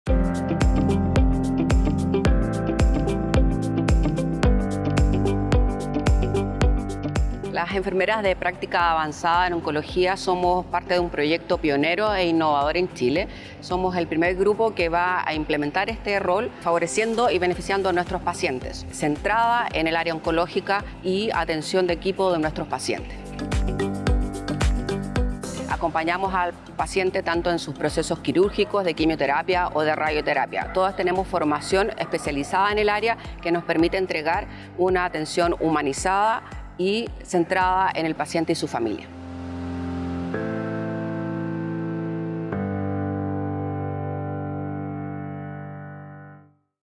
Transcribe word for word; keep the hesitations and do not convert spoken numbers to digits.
Las enfermeras de práctica avanzada en oncología somos parte de un proyecto pionero e innovador en Chile. Somos el primer grupo que va a implementar este rol favoreciendo y beneficiando a nuestros pacientes, centrada en el área oncológica y atención de equipo de nuestros pacientes. Acompañamos al paciente tanto en sus procesos quirúrgicos, de quimioterapia o de radioterapia. Todas tenemos formación especializada en el área que nos permite entregar una atención humanizada y centrada en el paciente y su familia.